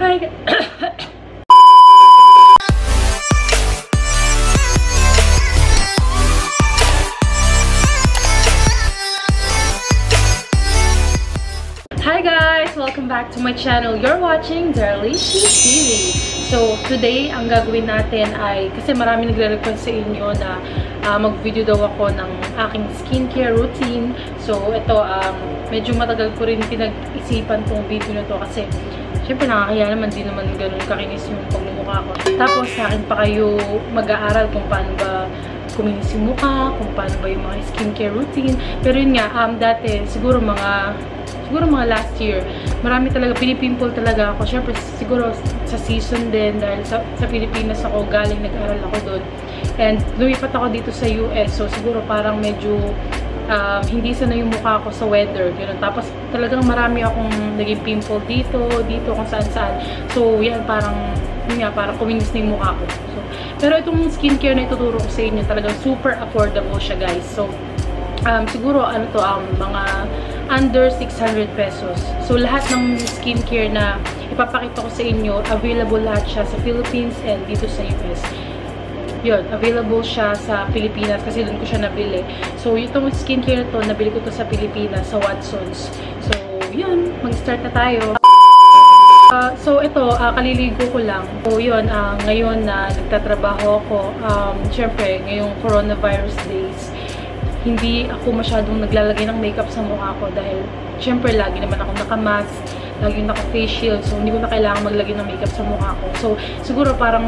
Hi. Hi guys! Welcome back to my channel. You're watching Darlishytv. So, today, ang gagawin natin ay, kasi marami nagre-request sa inyo na mag-video daw ako ng aking skincare routine. So, ito, medyo matagal ko rin pinag-isipan tong video na to kasi syempre nakakaya naman, di naman ganun kakinis yung pagmumukha ko. Tapos, sa akin pa kayo mag-aaral kung paano ba kuminis yung mukha, kung paano ba yung mga skincare routine. Pero yun nga, dati, siguro mga last year, marami talaga, pinipimple talaga ako. Syempre, siguro sa season din, dahil sa Pilipinas ako, galing nag-aral ako doon. And lumipat ako dito sa US, so siguro parang medyo hindi sana yung mukha ko sa weather. Ganun. Tapos talagang marami akong naging pimple dito, kung saan-saan. So, yan, parang kuminis na yung mukha ko. So, pero itong skincare na ituturo ko sa inyo, talagang super affordable siya, guys. So, siguro, mga under 600 pesos. So, lahat ng skincare na ipapakita ko sa inyo, available lahat siya sa Philippines and dito sa US. Yun, available siya sa Pilipinas kasi doon ko siya nabili. So, itong skincare na to, nabili ko to sa Pilipinas, sa Watsons. So, yun, mag-start na tayo. So, ito, kaliligo ko lang. So, yun, ngayon na nagtatrabaho ako, syempre, ngayong coronavirus days, hindi ako masyadong naglalagay ng makeup sa mukha ko dahil syempre lagi naman ako naka-mask, lagi naka-face shield, so hindi ko na kailangan maglagay ng makeup sa mukha ko. So siguro parang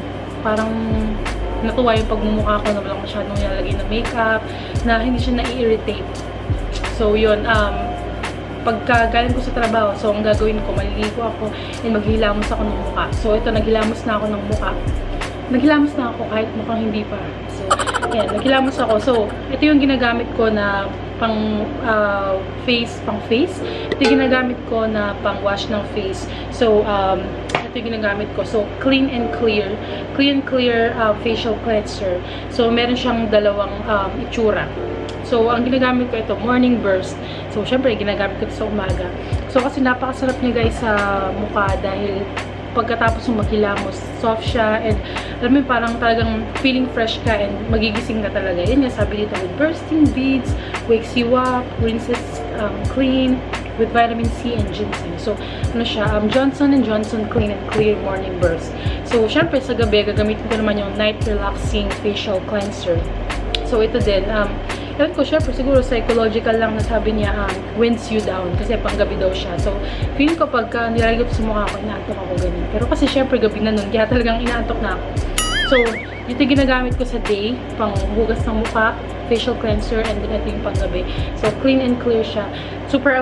natuwa yung pagmumukha ko na walang masyadong nilalagay ng makeup, na hindi siya na-irritate. So yun, pagka galing ko sa trabaho, so ang gagawin ko, maliligo ako and maghilamos ako ng mukha. So ito, naghilamos na ako ng mukha. Naghilamos na ako kahit mukhang hindi pa. So, ayan, naghilamos ako. So, ito yung ginagamit ko na pang face. Ito yung ginagamit ko na pang wash ng face. So, ito yung ginagamit ko. So, Clean and Clear facial cleanser. So, meron siyang dalawang itsura. So, ang ginagamit ko ito, morning burst. So, syempre, ginagamit ko ito sa umaga. So, kasi napakasarap niya guys sa mukha dahil pagkatapos ng maghilamos, soft siya, and alam mo parang talagang feeling fresh ka and magigising ka talaga. Yan yung sabi dito, with bursting beads, wakes you up, rinses clean, with vitamin C and ginseng. So, ano siya, Johnson & Johnson Clean and Clear Morning Burst. So, syempre sa gabi, gagamitin ko naman yung Night Relaxing Facial Cleanser. So, ito din, ewan ko, syempre, siguro psychological lang na sabi niya, winds you down. Kasi panggabi daw siya. So, feeling ko pagka nilalagay ko sa mukha ko, inaantok ako ganun. Pero kasi syempre, gabi na nun. Kaya talagang inaantok na ako. So, ito yung ginagamit ko sa day, pang hugas ng mukha, facial cleanser, and then ito yung panggabi. So, Clean and Clear siya. Super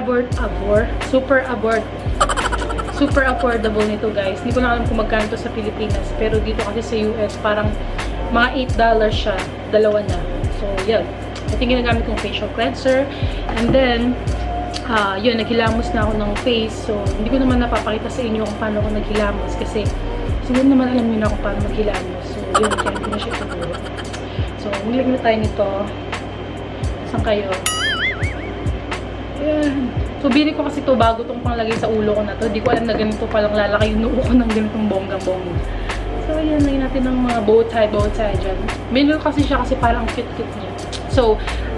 affordable nito, guys. Hindi ko na alam kung magkano to sa Pilipinas. Pero dito kasi sa US, parang mga $8 siya. Dalawa na. So, yan. Ito yung ginagamit kong facial cleanser. And then, yun, naghilamos na ako ng face. So, hindi ko naman napapakita sa inyo kung paano ako naghilamos. Kasi, siguro naman alam niyo na kung paano maghilamos. So, yun, kaya hindi na siya ituturo. So, maglag na tayo nito. Saan kayo? Ayan. So, bili ko kasi ito bago itong panglagay sa ulo ko na to. Hindi ko alam na ganito palang lalaki yung noo ko ng ganitong bonggang-bongga. So, ayan, lagyan natin ng mga bow tie dyan. Binili ko kasi siya kasi parang cute-cute niya. So,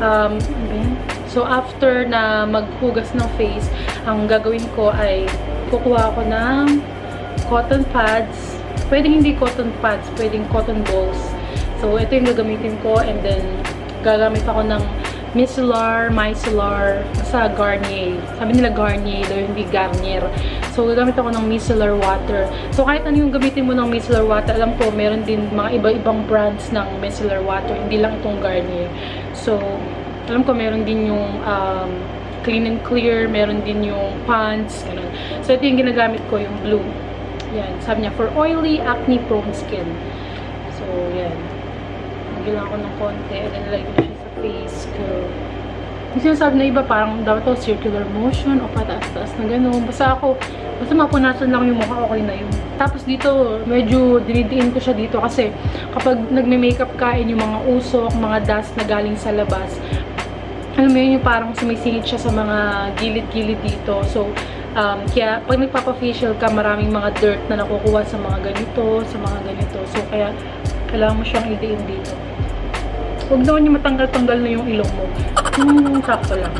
after na maghugas ng face, ang gagawin ko ay kukuha ako ng cotton pads. Pwedeng hindi cotton pads, pwedeng cotton balls. So, ito yung gagamitin ko, and then gagamit ako ng micellar, sa Garnier. Sabi nila Garnier, daw hindi Garnier. So, gagamit ako ng micellar water. So, kahit ano yung gamitin mo ng micellar water, alam ko, meron din mga iba-ibang brands ng micellar water. Hindi lang itong Garnier. So, alam ko, meron din yung Clean and Clear, meron din yung Pond's, ganun. So, ito yung ginagamit ko, yung blue. Yan. Sabi niya, for oily, acne-prone skin. So, yan. Magilang ako ng konti. And then, like, face ko. Yung sinasabi na iba, parang dapat to circular motion o pataas-taas na gano'n. Basta mapunasan lang yung mukha, okay na yun. Tapos dito, medyo dinidiin ko siya dito kasi kapag nagme-makeup ka, yung mga usok, mga dust na galing sa labas, alam mo yun, yung parang sumisingit siya sa mga gilid-gilid dito. So, Kaya pag nagpapa-facial ka, maraming mga dirt na nakukuha sa mga ganito, So, kaya kailangan mo siyang idiin dito. Huwag naman yung matanggal-tanggal na yung ilong mo. Sakto lang.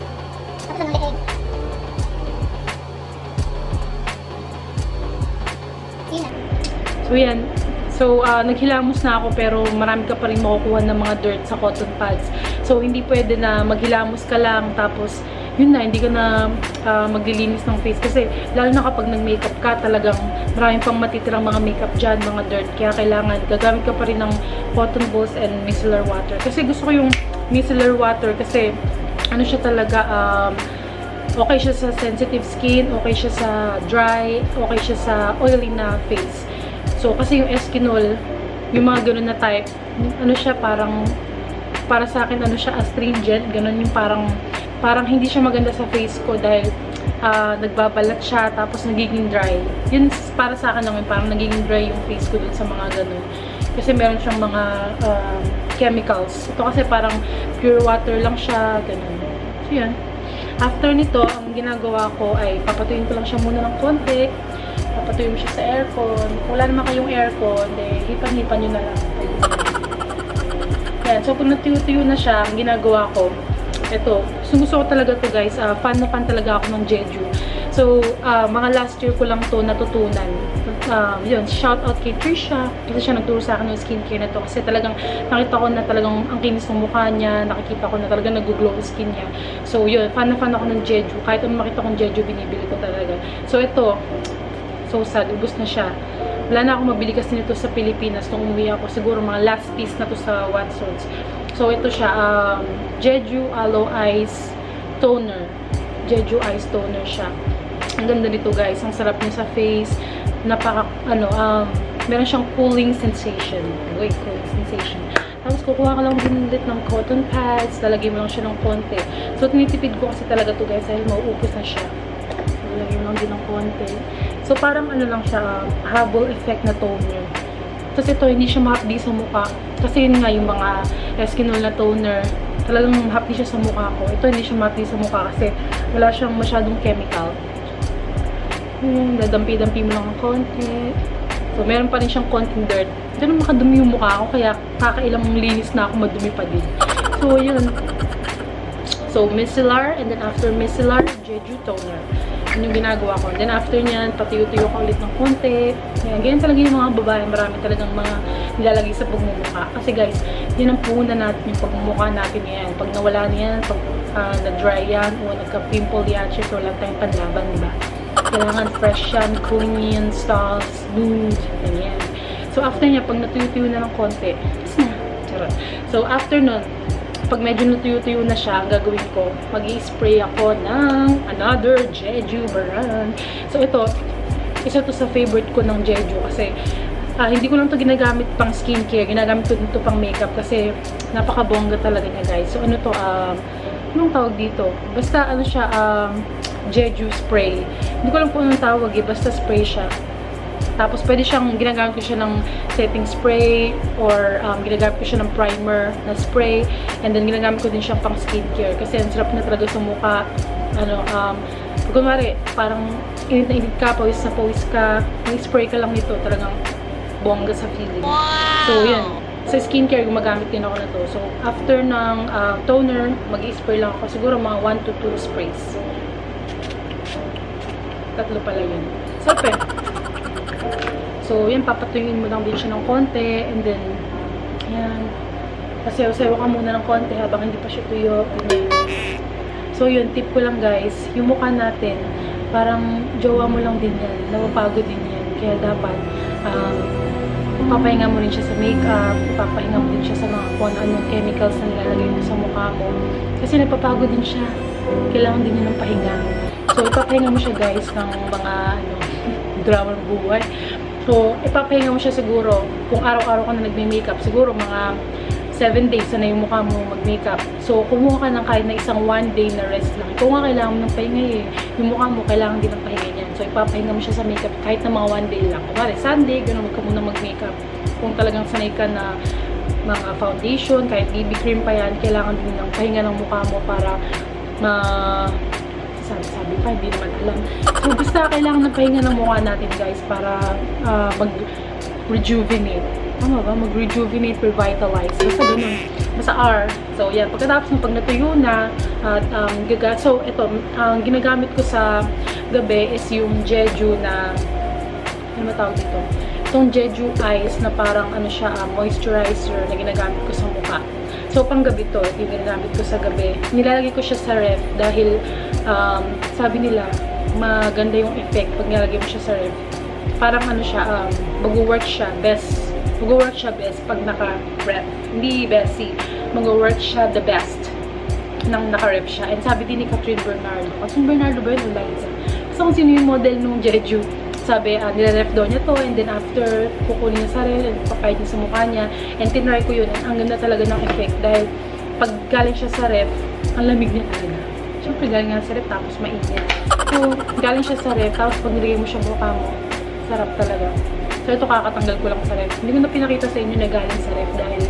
So, yan. So, naghilamos na ako pero marami ka pa rin makukuha ng mga dirt sa cotton pads. So, hindi pwede na maghilamos ka lang tapos, yun na, hindi ka na maglilinis ng face. Kasi, lalo na kapag nag-makeup ka, talagang maraming pang matitirang mga makeup dyan, mga dirt. Kaya kailangan, gagamit ka pa rin ng cotton balls and micellar water. Kasi gusto ko yung micellar water kasi, ano siya talaga, okay siya sa sensitive skin, okay siya sa dry, okay siya sa oily na face. So, kasi yung Eskinol, yung mga ganun na type, ano siya, parang, para sa akin, ano siya, astringent, ganun yung parang hindi siya maganda sa face ko dahil nagbabalat siya, tapos nagiging dry. Yun, para sa akin lang, parang nagiging dry yung face ko dun sa mga ganun. Kasi meron siyang mga chemicals. Ito kasi parang pure water lang siya, ganun. So, yun. After nito, ang ginagawa ko ay papatuyin ko lang siya muna ng konti. Papatuyin mo siya sa aircon. Kung wala naman kayong aircon, hipan-hipan nyo na lang. Yan. So, pag natuyo-tuyo na siya, ang ginagawa ko, ito, gusto ko talaga to guys. Fan na fan talaga ako ng Jeju. So, mga last year ko lang to natutunan. Yun, shout out kay Trisha. Kasi siya nagturo sa akin ng skincare na to. Kasi talagang nakita ko na talagang ang kinis ng mukha niya. Nakikita ko na talagang nag-glow skin niya. So, yun, fan na fan ako ng Jeju. Kahit ano makita kong Jeju, binibili ko talaga. So, ito, so sad, ubos na siya. Wala na akong mabili kasi nito sa Pilipinas nung umuwi ako. Siguro mga last piece na to sa Watsons. So, ito siya, Jeju Aloe Ice Toner. Jeju Ice Toner siya. Ang ganda nito guys. Ang sarap niya sa face. Napaka, meron siyang cooling sensation. Wait, cooling sensation. Tapos, kukuha ka lang din ulit ng cotton pads. Lalagay mo lang siya ng konti. So, tinitipid ko kasi talaga to guys dahil mauupos na siya. Lalagay mo lang din ng konti. So, parang ano lang siya, habol effect na toner. Tapos ito, hindi siya mahapdi sa mukha. Kasi yun nga, yung mga Eskinol na toner, talagang mahapdi siya sa mukha ko. Ito, hindi siya mahapdi sa mukha kasi wala siyang masyadong chemical. Dadampi-dampi mo lang ng konti. So, meron pa rin siyang konting dirt. Hindi na makadumi yung mukha ko, kaya kakailang linis na ako, madumi pa din. So, yun. So, micellar, and then after micellar, Jeju toner. Yun yung ginagawa ko. And then after nyan, patiyo-tiyo ko ulit ng konti. Ayan, ganyan talaga yung mga babae. Marami talagang mga nilalagay sa pagmumukha. Kasi guys, yun ang puhunan natin yung pagmumukha natin yan. Pag nawala niyan, pag na-dry yan, o nagka-pimple yan, syempre wala tayong panlaban, diba? Kailangan fresh yan, clean yan, soft, smooth, ganyan. So after niya, pag natuyo-tuyo na ng konti, tapos na. Charot. So after nun, pag medyo natuyo-tuyo na siya, ang gagawin ko, mag-i-spray ako ng another Jeju brand. So ito, isa to sa favorite ko ng Jeju kasi hindi ko lang to ginagamit pang skincare, ginagamit ko dito pang makeup kasi napakabongga talaga niya guys. So ano to, anong tawag dito? Basta ano siya, Jeju spray. Hindi ko lang po anong tawag basta spray siya. Tapos, pwede siyang, ginagamit ko siya ng setting spray or ginagamit ko siya ng primer na spray. And then, ginagamit ko din siya pang skincare. Kasi, ang sarap na talaga sa mukha. Pag kunwari, parang init na init ka, pawis na pawis ka, spray ka lang nito, talagang bongga sa feeling. So, yan. Sa skincare, gumagamit din ako na to. So, after ng toner, mag-i-spray lang ako. Siguro mga 1 to 2 sprays. Tatlo pala yun. Sarap eh. So, yan, papatuyuin mo lang din siya ng konti. And then, yan. Pasayaw-sayaw ka muna ng konti habang hindi pa siya tuyo. Ganyan. So, yun, tip ko lang guys. Yung mukha natin, parang jowa mo lang din yan. Napapagod din yan. Kaya dapat, papahinga mo rin siya sa makeup. Papahinga mo din siya sa mga kung anong chemicals na nilalagay mo sa mukha mo. Kasi napapagod din siya. Kailangan din yun ng pahinga. So, ipapahinga mo siya guys ng mga, drama ng buhay. So, ipapahinga mo siya siguro, kung araw-araw ka na nagme-makeup, siguro mga 7 days na yung mukha mo mag-makeup. So, kumuha ka ng kahit na isang 1 day na rest lang. Kung nga kailangan mo ng pahinga yung mukha mo, kailangan din ng pahinga niyan. So, ipapahinga mo siya sa makeup kahit na mga 1 day lang. Kung Sunday, gano'n wag ka muna mag-makeup. Kung talagang sanay ka na mga foundation, kahit BB cream pa yan, kailangan din ng pahinga ng mukha mo para sabi pa, hindi naman alam. So, basta kailangan ng pahinga ng mukha natin, guys, para mag-rejuvenate. Tama ba? Mag-rejuvenate, revitalize. Basta ganun. Basta R. So, yan. Pagkatapos ng pag natuyo na, at so, ito, ang ginagamit ko sa gabi is yung Jeju na, ano matawag dito? Itong Jeju Eyes na parang, ano siya, moisturizer na ginagamit ko sa mukha. So, pang gabi to, ito yung ginagamit ko sa gabi. Nilalagay ko siya sa ref dahil, sabi nila, maganda yung effect pag nilalagay mo siya sa ref. Parang ano siya, mag-work siya best. Mag-work siya best pag naka-ref. Hindi bestie. Mag-work siya the best nang naka-ref siya. And sabi din ni Catherine Bernardo. Catherine Bernardo ba yun? Basta kung sino yung model nung Jeju. Sabi, nila-ref daw niya to, and then after, kukunin niya sa rin, and papayad niya sa mukha niya, and tinry ko yun, and ang ganda talaga ng effect, dahil pag galing siya sa ref, ang lamig niya talaga. Siyempre, galing nga sa ref, tapos mainit. So, galing siya sa ref, tapos pag nilagay mo siya mukha mo, sarap talaga. So, ito kakatanggal ko lang sa ref. Hindi ko na pinakita sa inyo na galing sa ref, dahil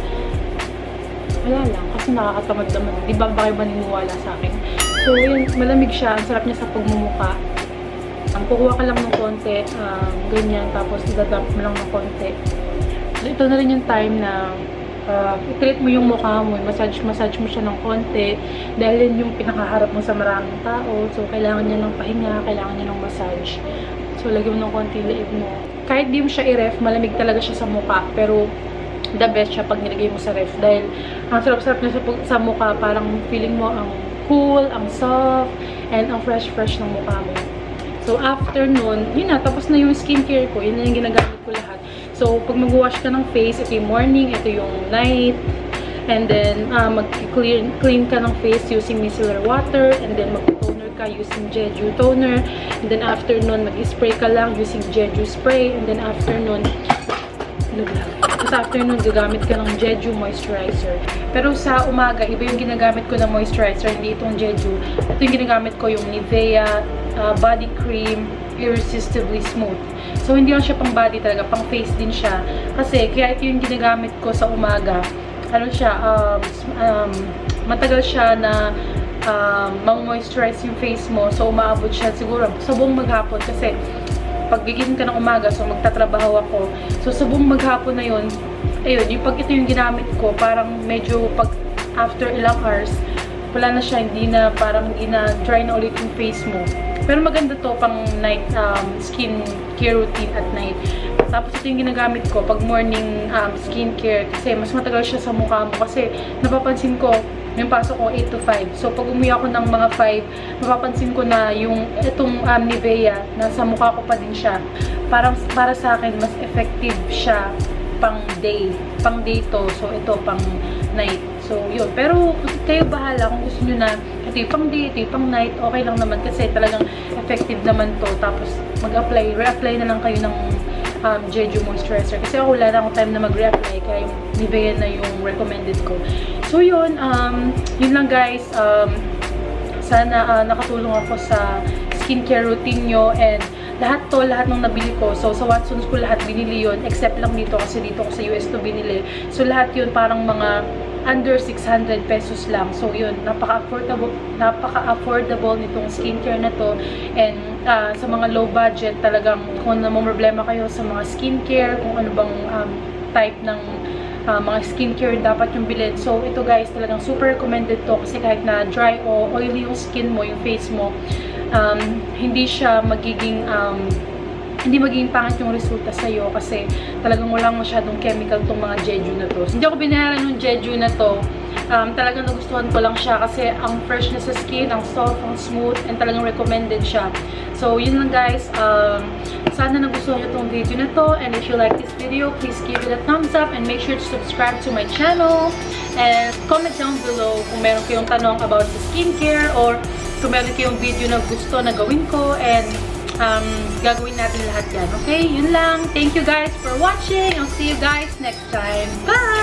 wala lang, kasi nakakatamad naman. Di ba kayo maniniwala sa akin? So, yun, malamig siya, ang sarap niya sa pagmumukha. Kukuha ka lang ng konti, ganyan, tapos idadump mo lang ng konti. So, ito na rin yung time na i-treat mo yung mukha mo, massage mo siya ng konti, dahil yun yung pinakaharap mo sa maraming tao. So, kailangan niya ng pahinga, kailangan niya ng massage. So, lagyan mo ng konti liig mo. Kahit di mo siya i-ref, malamig talaga siya sa mukha, pero the best siya pag nilagay mo sa ref, dahil ang sarap-sarap niya sa mukha, parang feeling mo ang cool, ang soft, and ang fresh-fresh ng mukha mo. So, after nun, yun na, tapos na yung skincare ko. Yun na yung ginagamit ko lahat. So, pag mag-wash ka ng face, ito yung morning, ito yung night. And then, mag-clean ka ng face using micellar water. And then, mag-toner ka using Jeju toner. And then, after nun, mag-spray ka lang using Jeju spray. And then, after nun, tapos after nun, gagamit ka ng Jeju moisturizer. Pero sa umaga, iba yung ginagamit ko na moisturizer, hindi itong Jeju. Ito yung ginagamit ko, yung Nivea body cream, irresistibly smooth. So, hindi lang siya pang body talaga, pang face din siya. Kasi, kaya ito yung ginagamit ko sa umaga. Ano siya, matagal siya na mag-moisturize yung face mo. So, umaabot siya siguro sa buong maghapon. Kasi, pag gigising ka ng umaga, so magtatrabaho ako. So, sa buong maghapon na yun, ayun, yung pag ito yung ginamit ko, parang medyo pag after ilang hours, wala na siya, hindi na dry na ulit yung face mo. Pero maganda to pang night skin care routine at night. Tapos ito yung ginagamit ko pag morning skincare kasi mas matagal siya sa mukha mo. Kasi napapansin ko, yung pasok ko 8 to 5. So pag umuwi ako ng mga 5, mapapansin ko na yung itong Nivea, nasa mukha ko pa din siya. Para sa akin, mas effective siya pang day. Pang day to. So ito pang night. So yun. Pero kayo bahala kung gusto nyo na ito yung pang day, ito yung pang night. Okay lang naman kasi talagang effective naman to. Tapos re-apply na lang kayo ng Jeju moisturizer. Kasi ako wala na akong time na mag-re-apply. Kaya yung Nivea na yung recommended ko. So yun. Yun lang guys. Sana nakatulong ako sa skincare routine nyo. And lahat ng nabili ko. So sa Watsons ko lahat binili yun. Except lang dito kasi dito ko sa US to binili. So lahat yun parang mga under 600 pesos lang. So yun, napaka-affordable nitong skincare na to. And sa mga low budget, talagang kung namang problema kayo sa mga skincare, kung ano bang type ng mga skincare dapat yung bilhin. So ito guys, talagang super recommended to kasi kahit na dry o oily yung skin mo, yung face mo, hindi siya magiging pangit yung resulta sa'yo kasi talagang walang masyadong chemical tong mga Jeju na to. So, hindi ako binayaran yung Jeju na to. Talagang nagustuhan ko lang siya kasi ang fresh na sa skin, ang soft, ang smooth, and talagang recommended siya. So, yun lang guys. Sana nagustuhan nyo tong video na to. And if you like this video, please give it a thumbs up and make sure to subscribe to my channel. And comment down below kung meron kayong tanong about the skincare or kung meron kayong video na gusto na gawin ko. And gagawin natin lahat yan. Okay? Yun lang. Thank you guys for watching. I'll see you guys next time. Bye!